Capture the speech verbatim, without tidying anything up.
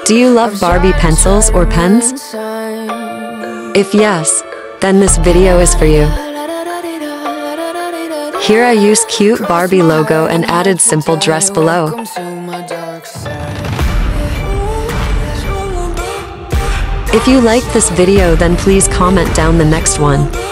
Do you love Barbie pencils or pens? If yes, then this video is for you. Here I use cute Barbie logo and added simple dress below. If you liked this video, then please comment down the next one.